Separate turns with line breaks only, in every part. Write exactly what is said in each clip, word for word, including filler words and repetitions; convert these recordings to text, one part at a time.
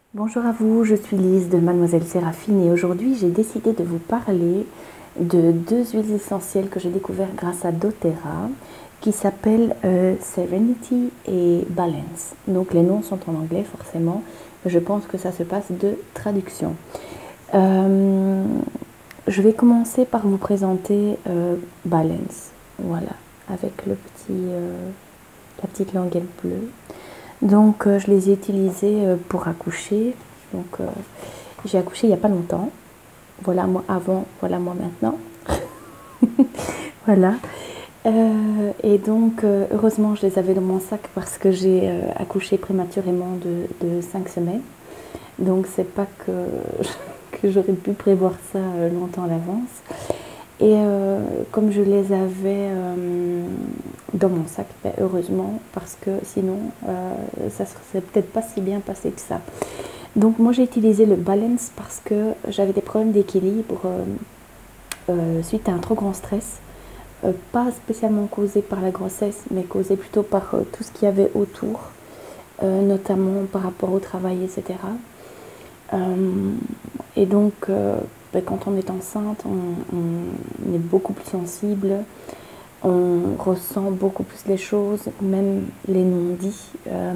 Bonjour à vous, je suis Lise de Mademoiselle Séraphine et aujourd'hui j'ai décidé de vous parler de deux huiles essentielles que j'ai découvertes grâce à doTERRA qui s'appellent euh, Serenity et Balance. Donc les noms sont en anglais forcément, mais je pense que ça se passe de traduction. Euh, je vais commencer par vous présenter euh, Balance, voilà, avec le petit, euh, la petite languette bleue. Donc euh, je les ai utilisés euh, pour accoucher. Donc euh, j'ai accouché il n'y a pas longtemps. Voilà moi avant, voilà moi maintenant. Voilà. Euh, et donc euh, heureusement je les avais dans mon sac parce que j'ai euh, accouché prématurément de, de cinq semaines. Donc c'est pas que, que j'aurais pu prévoir ça euh, longtemps à l'avance. Et euh, comme je les avais euh, dans mon sac, ben, heureusement, parce que sinon, euh, ça ne serait peut-être pas si bien passé que ça. Donc moi j'ai utilisé le Balance parce que j'avais des problèmes d'équilibre euh, euh, suite à un trop grand stress. Euh, pas spécialement causé par la grossesse, mais causé plutôt par euh, tout ce qu'il y avait autour, euh, notamment par rapport au travail, et cetera. Euh, et donc, euh, ben, quand on est enceinte, on, on est beaucoup plus sensible, on ressent beaucoup plus les choses, même les non-dits. Euh,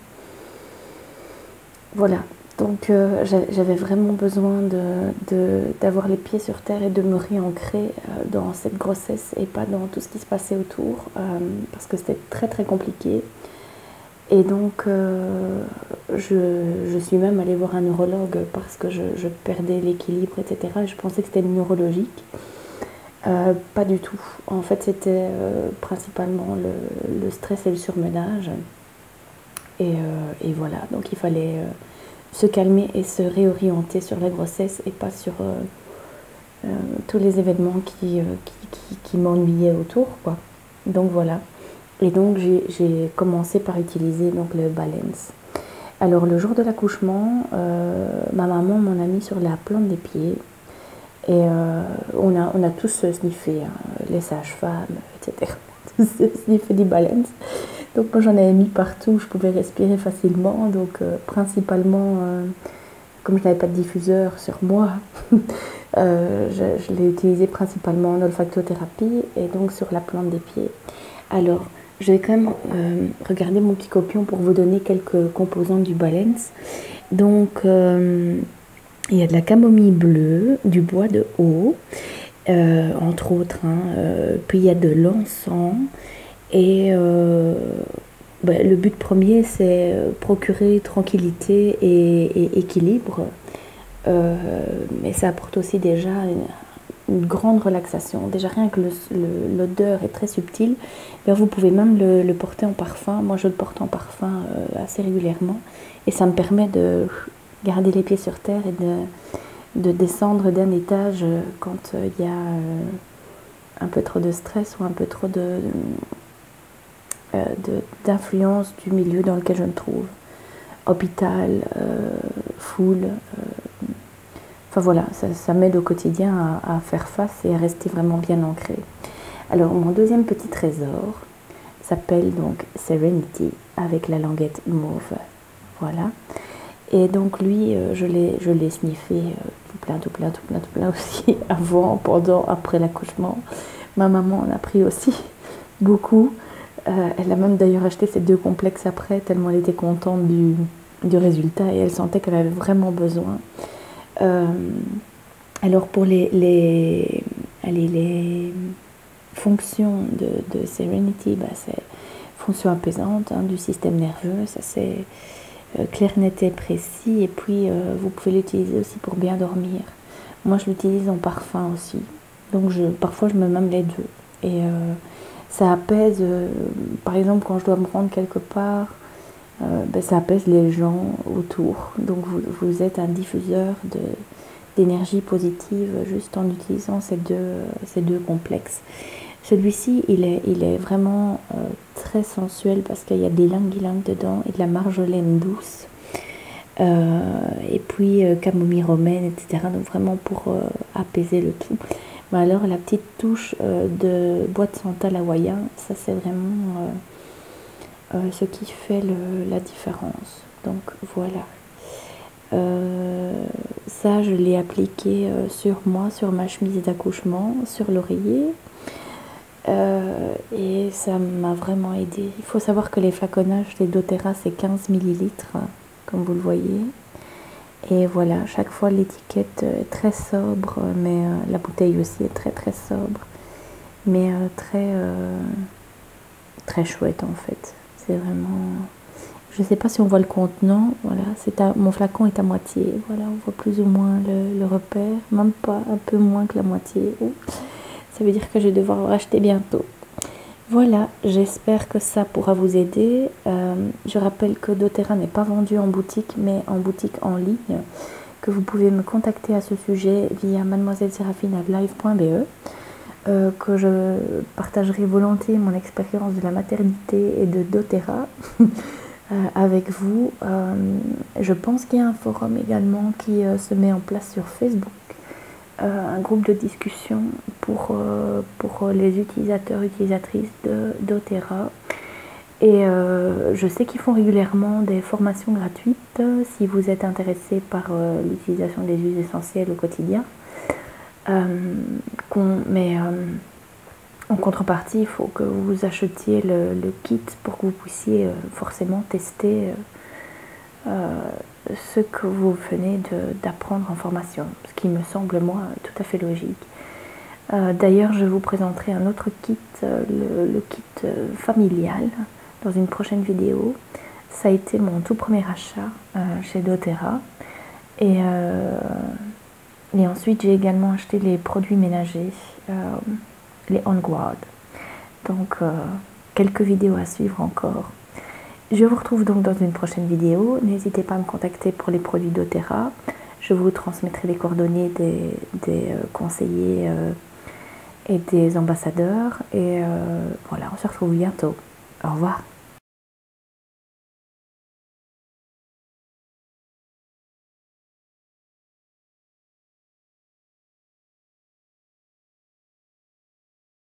voilà. Donc, euh, j'avais vraiment besoin d'avoir les pieds sur terre et de me réancrer euh, dans cette grossesse et pas dans tout ce qui se passait autour, euh, parce que c'était très très compliqué. Et donc, euh, je, je suis même allée voir un neurologue parce que je, je perdais l'équilibre, et cetera. Et je pensais que c'était neurologique. Euh, pas du tout. En fait, c'était euh, principalement le, le stress et le surmenage. Et, euh, et voilà, donc il fallait euh, se calmer et se réorienter sur la grossesse et pas sur euh, euh, tous les événements qui, euh, qui, qui, qui m'ennuyaient autour, quoi. Donc voilà. Et donc j'ai commencé par utiliser donc, le Balance. Alors le jour de l'accouchement, euh, ma maman m'en a mis sur la plante des pieds. Et euh, on, a, on a tous sniffé, hein, les sages-femmes, et cetera. Tous sniffé du Balance. Donc moi j'en avais mis partout, je pouvais respirer facilement. Donc euh, principalement, euh, comme je n'avais pas de diffuseur sur moi, euh, je, je l'ai utilisé principalement en olfactothérapie et donc sur la plante des pieds. Alors, je vais quand même euh, regarder mon petit copion pour vous donner quelques composants du Balance. Donc, euh, il y a de la camomille bleue, du bois de haut, euh, entre autres. Hein, euh, puis il y a de l'encens. Et euh, ben, le but premier, c'est procurer tranquillité et, et équilibre. Euh, mais ça apporte aussi déjà une, une grande relaxation. Déjà rien que l'odeur est très subtile. Ben, vous pouvez même le, le porter en parfum. Moi je le porte en parfum euh, assez régulièrement. Et ça me permet de garder les pieds sur terre et de, de descendre d'un étage quand il euh, y a euh, un peu trop de stress ou un peu trop de, euh, d'influence du milieu dans lequel je me trouve. Hôpital, euh, foule. Euh, Enfin voilà, ça, ça m'aide au quotidien à, à faire face et à rester vraiment bien ancré. Alors mon deuxième petit trésor s'appelle donc Serenity avec la languette mauve. Voilà. Et donc lui, euh, je l'ai je l'ai sniffé euh, tout plein, tout plein, tout plein, tout plein aussi avant, pendant, après l'accouchement. Ma maman en a pris aussi beaucoup. Euh, elle a même d'ailleurs acheté ces deux complexes après, tellement elle était contente du, du résultat et elle sentait qu'elle avait vraiment besoin. Euh, alors pour les, les, allez, les fonctions de, de Serenity, bah c'est fonction apaisante hein, du système nerveux, ça c'est euh, clair, net et précis, et puis euh, vous pouvez l'utiliser aussi pour bien dormir. Moi je l'utilise en parfum aussi, donc je, parfois je me mets même les deux, et euh, ça apaise, euh, par exemple quand je dois me rendre quelque part, euh, ben, ça apaise les gens autour, donc vous, vous êtes un diffuseur de d'énergie positive juste en utilisant ces deux, ces deux complexes. Celui-ci, il est, il est vraiment euh, très sensuel parce qu'il y a des ylang-ylang dedans et de la marjolaine douce. Euh, et puis euh, camomille romaine, et cetera. Donc vraiment pour euh, apaiser le tout. Mais alors la petite touche euh, de bois de santal hawaïen, ça c'est vraiment euh, euh, ce qui fait le, la différence. Donc voilà. Euh, ça, je l'ai appliqué euh, sur moi, sur ma chemise d'accouchement, sur l'oreiller. Euh, et ça m'a vraiment aidé. Il faut savoir que les flaconnages des doTERRA, c'est quinze millilitres, comme vous le voyez. Et voilà, chaque fois l'étiquette est très sobre, mais euh, la bouteille aussi est très très sobre. Mais euh, très, euh, très chouette en fait. C'est vraiment... Je ne sais pas si on voit le contenant, voilà, c'est à, mon flacon est à moitié, voilà, on voit plus ou moins le, le repère, même pas, un peu moins que la moitié. Oh, ça veut dire que je vais devoir en racheter bientôt. Voilà, j'espère que ça pourra vous aider. Euh, je rappelle que doTERRA n'est pas vendu en boutique, mais en boutique en ligne, que vous pouvez me contacter à ce sujet via mademoiselle séraphine arobase live point be, euh, que je partagerai volontiers mon expérience de la maternité et de doTERRA euh, avec vous. Euh, je pense qu'il y a un forum également qui euh, se met en place sur Facebook. Euh, un groupe de discussion pour, euh, pour les utilisateurs utilisatrices de doTERRA. Et euh, je sais qu'ils font régulièrement des formations gratuites euh, si vous êtes intéressé par euh, l'utilisation des huiles essentielles au quotidien. Euh, mais euh, en contrepartie, il faut que vous achetiez le, le kit pour que vous puissiez euh, forcément tester euh, euh, ce que vous venez d'apprendre en formation, ce qui me semble, moi, tout à fait logique. Euh, D'ailleurs, je vous présenterai un autre kit, euh, le, le kit euh, familial, dans une prochaine vidéo. Ça a été mon tout premier achat euh, chez doTERRA. Et, euh, et ensuite, j'ai également acheté les produits ménagers, euh, les On Guard. Donc, euh, quelques vidéos à suivre encore. Je vous retrouve donc dans une prochaine vidéo. N'hésitez pas à me contacter pour les produits doTERRA. Je vous transmettrai les coordonnées des, des euh, conseillers euh, et des ambassadeurs. Et euh, voilà, on se retrouve bientôt. Au revoir.